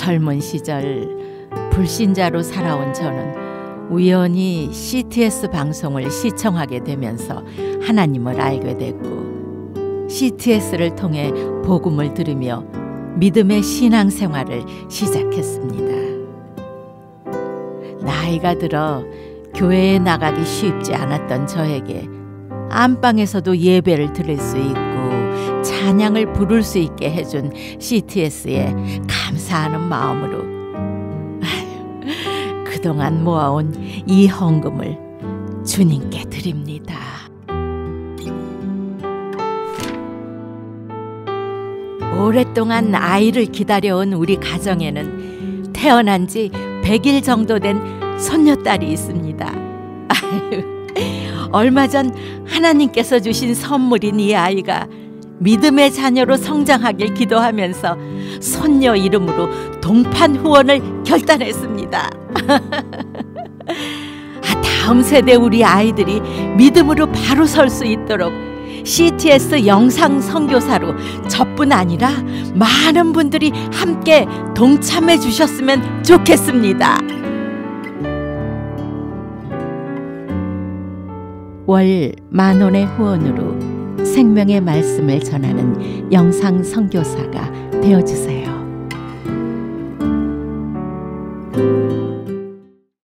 젊은 시절 불신자로 살아온 저는 우연히 CTS 방송을 시청하게 되면서 하나님을 알게 됐고, CTS를 통해 복음을 들으며 믿음의 신앙생활을 시작했습니다. 나이가 들어 교회에 나가기 쉽지 않았던 저에게 안방에서도 예배를 드릴 수 있고 찬양을 부를 수 있게 해준 CTS에 감사하는 마음으로 그동안 모아온 이 헌금을 주님께 드립니다. 오랫동안 아이를 기다려온 우리 가정에는 태어난 지 100일 정도 된 손녀딸이 있습니다. 얼마 전 하나님께서 주신 선물인 이 아이가 믿음의 자녀로 성장하길 기도하면서 손녀 이름으로 동판 후원을 결단했습니다. 다음 세대 우리 아이들이 믿음으로 바로 설 수 있도록 CTS 영상 선교사로 저뿐 아니라 많은 분들이 함께 동참해 주셨으면 좋겠습니다. 월 10,000원의 후원으로 생명의 말씀을 전하는 영상 선교사가 되어주세요.